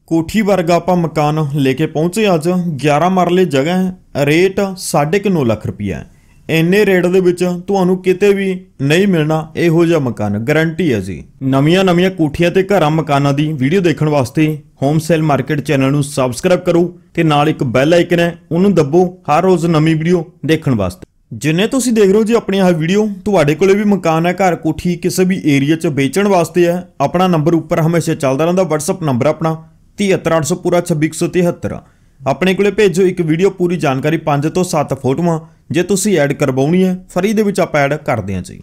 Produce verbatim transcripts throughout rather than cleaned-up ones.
कोठी वर्गा आपां मकान लेके पहुंचे अज ग्यारह मरले जगह है। रेट साढ़े क नौ लख रुपया है। इन्ने रेट दे विच तुहानूं किते भी नहीं मिलना इहो जिहा मकान, गारंटी है जी। नवीआं नवीआं कोठियां ते घरां मकानां दी वीडियो देखण वास्ते होम सेल मार्केट चैनल नूं सबसक्राइब करो ते नाल एक बैल आइकन है उहनूं दबो हर रोज़ नवीं वीडियो देखण वास्ते। जिन्ने तुसीं देख रहे हो जी अपनी आह वीडियो, तुहाडे कोले भी मकान है, घर कोठी किसी भी एरिया च बेचण वास्ते है, अपना नंबर उपर हमेशा चलदा रहिंदा। WhatsApp नंबर अपना तिहत्तर अठ सौ पूरा छब्बी एक सौ तिहत्तर। अपने कोले भेजो एक वीडियो पूरी जानकारी, पांच तो सत्त फोटोआं जे तुसीं ऐड करवाउणी है फ्री दे विच आपां ऐड करदे हां जी।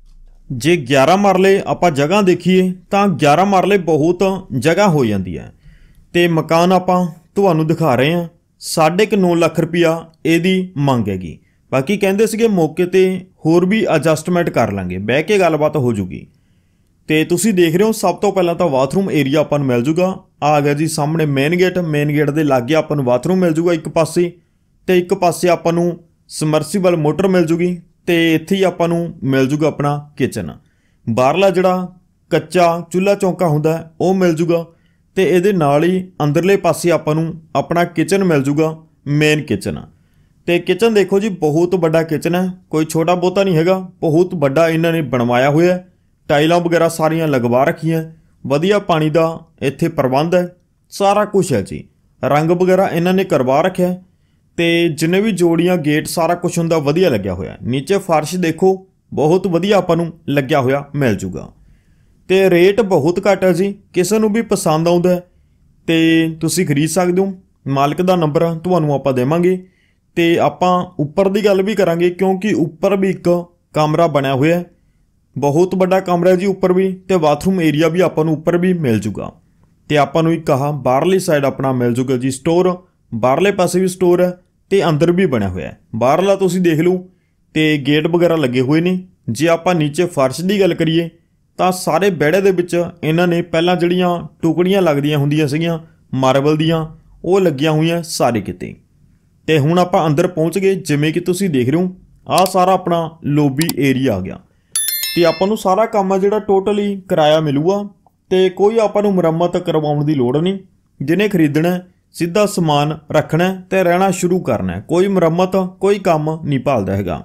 जे ग्यारह मरले आपां जगह देखीए तां ग्यारह मरले बहुत जगह हो जाती है ते मकान आपां तुहानूं दिखा रहे हैं। साढ़े क नौ लख रुपया इहदी मंग हैगी। बाकी कहंदे सीगे मौके ते होर भी एडजस्टमेंट कर लांगे, बह के गलबात हो जूगी। तो तुसीं देख रहे हो सब तो पहला तो बाथरूम एरिया आपां नूं मिल जूगा। आ गया जी सामने मेन गेट, मेन गेट के लागे आपां नूं बाथरूम मिल जूगा एक पासे, ते एक पासे आपां नूं समरसीबल मोटर मिल जूगी, ते इत्थे ही आपां नूं मिल जूगा अपना किचन। बाहरला जिहड़ा कच्चा चुल्हा चौंका हुंदा है वो मिल जूगा, ते इहदे नाल ही अंदरले पासे आपां नूं अपना किचन मिल जूगा, मेन किचन। ते किचन देखो जी बहुत बड़ा किचन है, कोई छोटा बहुता नहीं हैगा, बहुत बड़ा इन्हां ने बनवाया होया है। टाइलां वगैरह सारियां लगवा रखियां, वधिया पानी का इत्थे प्रबंध है, सारा कुछ है जी। रंग वगैरह इन्हां ने करवा रखा है, ते जिन्ने भी जोड़ियां गेट सारा कुछ हुंदा वधिया लग्या होया। नीचे फर्श देखो बहुत वधिया आपां नूं लग्या होया मिल जूगा, ते रेट बहुत घट है जी। किसी नूं भी पसंद आउंदा है ते तुसीं खरीद सकदे हो। मालिक दा नंबर तुहानूं आपां देवांगे, ते आपां उपर दी गल भी करांगे क्योंकि उपर भी एक कमरा बनया होया है, बहुत बड़ा कमरा है जी उपर भी, ते बाथरूम एरिया भी आपां नूं उपर भी मिल जूगा। ते आपां नूं एक कहा बाहरली साइड अपना मिल जूगा जी स्टोर, बाहरले पासे भी स्टोर है ते अंदर भी बनया होया है। बाहरला तुसीं देख लो ते गेट वगैरह लगे हुए ने। जे आपां नीचे फर्श की गल करिए तां सारे बेड़े दे विच इन्हां ने पहलां जिहड़ियां टुकड़ियां लगदियां हुंदियां सीगियां मार्बल दियां वो लगियां होईयां सारे किते। ते हुण आपां अंदर पहुंच गए, जिवें कि तुसीं देख रहे हो आ सारा अपना लोबी एरिया आ गया। तो आपां नूं सारा काम है जिहड़ा टोटली किराया मिलूगा, तो कोई आपां नूं मुरम्मत करवाउण दी लोड़ नहीं। जिन्हें खरीदना सीधा समान रखना ते रहना शुरू करना, कोई मुरम्मत कोई काम नहीं भालदा हैगा।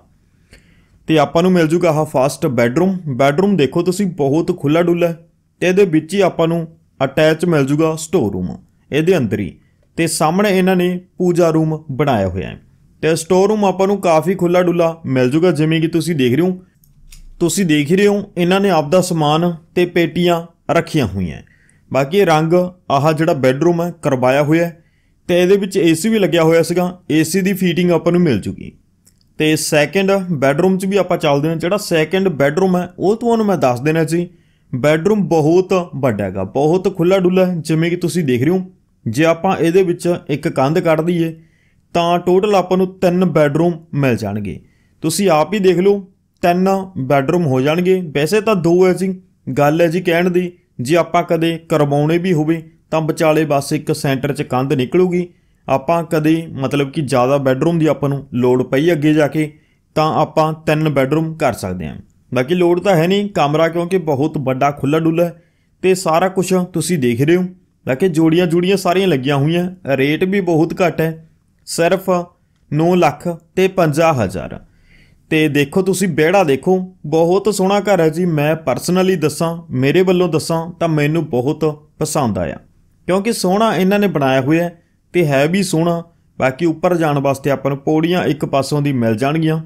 तो आपां नूं मिल जूगा आह फस्ट बैडरूम। बैडरूम देखो तुसीं बहुत खुला डुला है, ते इहदे विच ही आपां नूं अटैच मिल जूगा स्टोर रूम इहदे अंदर ही, ते सामने इन्हां ने पूजा रूम बनाया होया है। ते स्टोर रूम आपां नूं काफ़ी खुला डुला मिल जूगा, जिवें कि तुसीं देख रहे हो। तुसीं देख ही रहे हो इन्हां ने आपदा समान ते पेटियां रखियां हुई हैं। बाकी रंग आह जिहड़ा बैडरूम है करवाया होया है, ते इहदे विच ए सी भी लग्या होया सीगा, ए सी दी फीटिंग आपां नूं मिल जूगी। ते सैकेंड बैडरूम च भी आपां चलदे हां। जिहड़ा सैकेंड बैडरूम है वो तुहानूं मैं दस देना जी, बैडरूम बहुत वड्डा हैगा, बहुत खुला डुला है, जिवें कि तुसीं देख रहे हो। जे आपां इहदे विच एक कंध कढ दईए तां टोटल आपां नूं तीन बैडरूम मिल जाणगे। तुसीं आप ही देख लो तीन बैडरूम हो जाणगे। वैसे तो दो है जी, गल है जी कहण दी, जे आपां कदे करवाउणे भी होवे तां विचाले बस एक सेंटर च कंध निकलूगी। आपां कदे मतलब कि ज़्यादा बैडरूम की आपां नूं लोड़ पई अगे जाके तां आपां तीन बैडरूम कर सकते हैं। बाकी लोड़ तो है नहीं, कमरा क्योंकि बहुत बड़ा खुला डुला है, तो सारा कुछ तुसीं देख रहे हो। बाकी जोड़ियां जुड़ियां सारियां लगियां हुई हैं। रेट भी बहुत घट है, सिर्फ नौ लख ते पंजाह हज़ार। तो देखो तुसी बेड़ा देखो बहुत सोहना घर है जी। मैं परसनली दसां, मेरे वालों दसां तो मैनू बहुत पसंद आया, क्योंकि सोहना इन्हां ने बनाया हुआ है तो है भी सोहना। बाकी उपर जाने वास्ते आपां नूं पौड़ियां एक पासों दी मिल जाणगियां,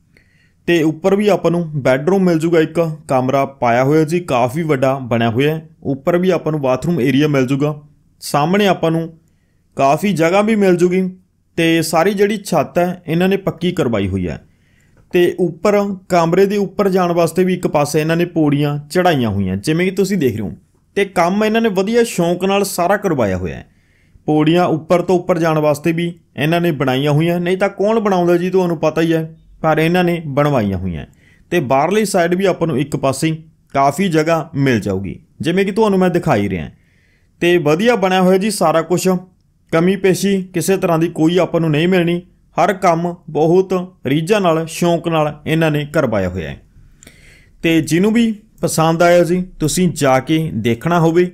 ते उपर भी आपां नूं बैडरूम मिल जूगा, एक कमरा पाया होया जी काफ़ी वड्डा बनया होया है। उपर भी आपां नूं बाथरूम एरिया मिल जूगा, सामने आपां नूं काफ़ी जगह भी मिल जूगी। तो सारी जिहड़ी छत है इन्हां ने पक्की करवाई हुई है, तो उपर कमरे के उपर जाने वास्ते भी एक पासे इन्हां ने पौड़ियां चढ़ाइयां हुई हैं, जिवें कि तुसीं देख रहे हो। तो काम इन्हां ने वधिया शौक नाल सारा करवाया होया है। पौड़ियां उपर तो उपर जाने वास्ते भी इन्हां ने बनाईयां हुई हैं, नहीं तो कौन बनाउंदा जी तुहानूं पता ही है, पर इन्हां ने बनवाईयां हुई हैं। तो बाहरली साइड भी आपां नूं एक पासे काफ़ी जगह मिल जाऊगी, जिवें कि तुहानूं मैं दिखाई रहा। तो वधिया बनया होया जी सारा कुछ, कमी पेशी किसी तरह की कोई आपां नूं नहीं मिलनी। हर काम बहुत रीझां नाल शौक नाल इन्हां ने करवाया होया है। तो जिन्हों भी पसंद आया जी तुसीं जाके देखना होवे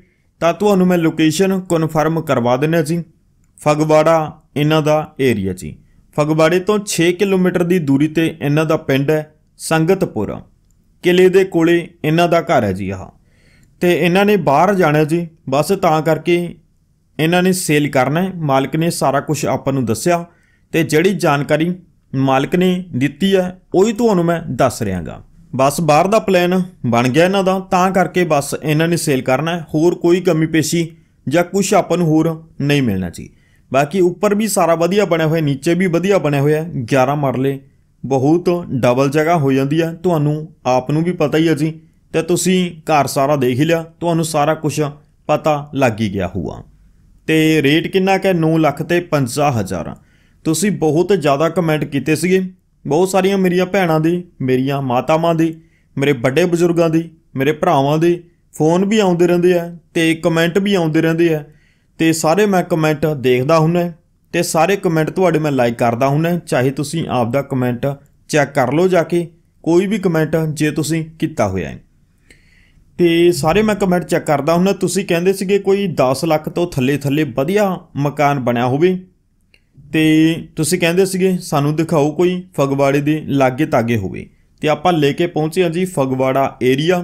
ਤਾਂ ਤੁਹਾਨੂੰ ਮੈਂ ਲੋਕੇਸ਼ਨ ਕਨਫਰਮ ਕਰਵਾ ਦਿੰਦਾ ਜੀ। ਫਗਵਾੜਾ ਇਹਨਾਂ ਦਾ ਏਰੀਆ ਜੀ। ਫਗਵਾੜੇ ਤੋਂ ਛੇ ਕਿਲੋਮੀਟਰ ਦੀ ਦੂਰੀ ਤੇ ਇਹਨਾਂ ਦਾ ਪਿੰਡ ਹੈ ਸੰਗਤਪੁਰ। ਕਿਲੇ ਦੇ ਕੋਲੇ ਇਹਨਾਂ ਦਾ ਘਰ ਹੈ ਜੀ। ਆਹ ਤੇ ਇਹਨਾਂ ਨੇ ਬਾਹਰ ਜਾਣਾ ਜੀ, ਬਸ ਤਾਂ ਕਰਕੇ ਇਹਨਾਂ ਨੇ ਸੇਲ ਕਰਨਾ ਹੈ। ਮਾਲਕ ਨੇ ਸਾਰਾ ਕੁਝ ਆਪਾਂ ਨੂੰ ਦੱਸਿਆ ਤੇ ਜਿਹੜੀ ਜਾਣਕਾਰੀ ਮਾਲਕ ਨੇ ਦਿੱਤੀ ਹੈ ਉਹੀ ਤੁਹਾਨੂੰ ਮੈਂ ਦੱਸ ਰਿਹਾਗਾ। बस बाहर का प्लान बन गया इन्हां दा, तां करके बस इन्हां ने सेल करना है। होर कोई कमी पेशी या कुछ आपां नूं होर नहीं मिलना जी। बाकी उपर भी सारा वधिया बने हुए, नीचे भी वधिया बने हुए है। ग्यारह मरले बहुत डबल जगह हो जाती है, तुहानूं आप नूं भी पता ही है जी। तो तुसीं घर सारा देख ही लिया, तुहानूं सारा कुछ पता लग ही गया होगा। तो रेट किन्ना क नौ लख ते पंजा हज़ार। तुसीं बहुत ज़्यादा कमेंट कीते सीगे, बहुत सारिया मेरिया भैणां दी, मेरिया मातावां दी, मेरे बड़े बजुर्गों दी, मेरे भरावां दी फोन भी आउंदे रहिंदे आ ते कमेंट भी आउंदे रहिंदे आ। ते सारे मैं कमेंट देखदा हुन्ना ते सारे कमेंट तुहाडे मैं लाइक करदा हुन्ना। चाहे तुसीं आपदा कमेंट चैक कर लो जाके, कोई भी कमेंट जे तुसीं कीता होया है ते सारे मैं कमेंट चैक करदा हुन्ना। तुसीं कहंदे सीगे कोई दस लख तो थल्ले थल्ले वधिया मकान बनिया होवे ते तुसीं कहंदे सीगे सानूं दिखाओ कोई फगवाड़े दे लागे तागे होवे। ते आपां लेके पहुंचे जी फगवाड़ा एरिया।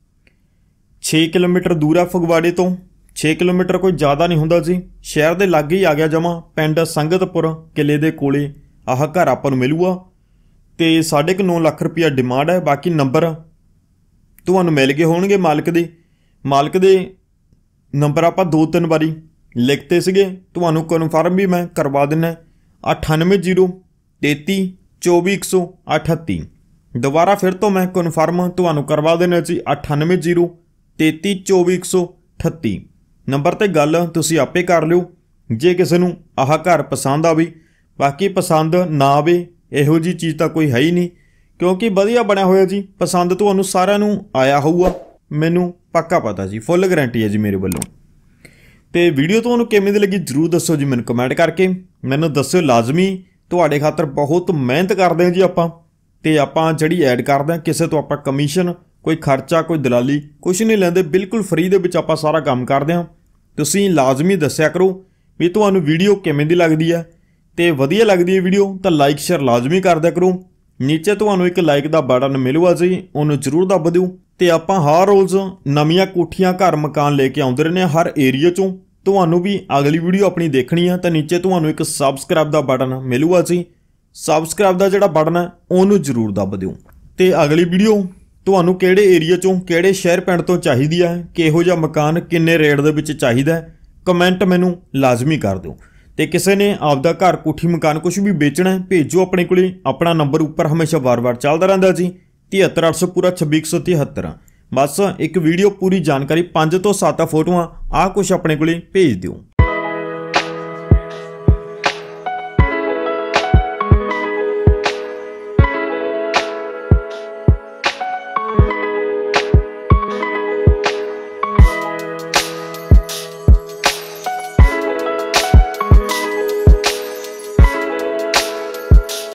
छे किलोमीटर दूर है फगवाड़े तो, छे किलोमीटर कोई ज़्यादा नहीं हुंदा जी। शहर दे लागे ही आ गया जमा, पिंड संगतपुर किले दे कोले आह घर आपां नूं मिलूगा। ते साढ़े क नौ लख रुपया डिमांड है। बाकी नंबर तुहानूं मिल गए होणगे मालक दे। मालक दे नंबर आपां दो तीन बारी लिखते सीगे, तुहानूं कन्फर्म भी मैं करवा दिना। अठानवे जीरो तेती चौबी एक सौ अठत्ती। दोबारा फिर तो मैं कन्फर्म तुहानूं करवा देना जी। अठानवे जीरो तेती चौबी एक सौ अठत्ती नंबर ते गल तुसीं आपे कर लिओ जे किसी नूं आह घर पसंद आवे। बाकी पसंद ना आवे इहो जी चीज़ तो कोई है ही नहीं, क्योंकि वधिया बनिया होया जी। पसंद तुहानूं सारिआं नूं आया होऊगा, मैनूं पक्का पता जी, फुल गारंटी है जी मेरे वल्लों। तो वीडियो तुहानूं किवें दी लगी जरूर दसो जी, मैनूं कमेंट करके मैनूं दस्सिओ लाजमी। तुहाडे खातर बहुत मेहनत करदे हां जी आपां, ते आपां जिहड़ी ऐड करदे हां किसे तो आपां कमीशन, कोई खर्चा, कोई दलाली कुछ नहीं लैंदे, बिल्कुल फ्री दे विच आपां सारा काम करदे हां। तुसीं लाजमी दस्सिआ करो भी तुहानूं वीडियो किवें दी लगदी है, ते वधिया लगदी है वीडियो तां लाइक शेयर लाजमी कर दिया करो। नीचे तुहानूं एक लाइक दा बटन मिलूगा जी, उहनूं जरूर दब दिओ। ते आपां हर रोज़ नवीआं कोठियां घर मकान लेके आउंदे रहने हर एरिया चों। तुहानूं भी अगली वीडियो अपनी देखनी है तो नीचे तुहानूं एक सबसक्राइब दा बटन मिलूगा जी। सबसक्राइब दा जिहड़ा बटन है उहनूं जरूर दब दिओ। ते अगली वीडियो तुहानूं किहड़े एरिया चों किहड़े शहर पिंड तो चाहीदी है, किहो जिहा मकान किन्ने रेट दे विच चाहीदा है, कमेंट मैनूं लाजमी कर दिओ। ते किसी ने आपदा घर कोठी मकान कुछ भी बेचना है भेजो अपने कोले। अपना नंबर उपर हमेशा बार बार चलता रहता जी, तिहत्तर अठ सौ पूरा छब्बी एक सौ तिहत्तर। बस एक वीडियो पूरी जानकारी पाँच तो सत्त फोटोआं आ कुछ अपने कोले भेज दिओ।